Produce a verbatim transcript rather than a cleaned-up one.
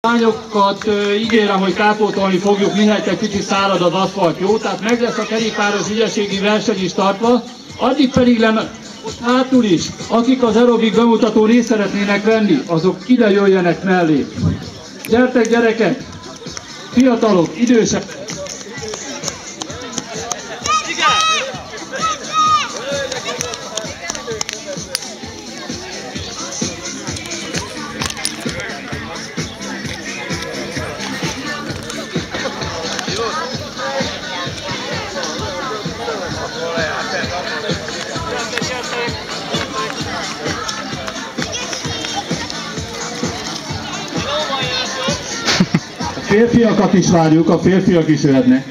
Lányokat uh, ígérem, hogy kárpótolni fogjuk, mihelyt egy kicsit szárad az aszfalt, jó? Tehát meg lesz a kerékpáros ügyességi verseny is tartva, addig pedig lenne hátul is, akik az aerobik bemutatón részt szeretnének venni, azok ide jöjjenek mellé. Gyertek gyerekek, fiatalok, idősek! A férfiakat is várjuk, a férfiak is jöhetnek.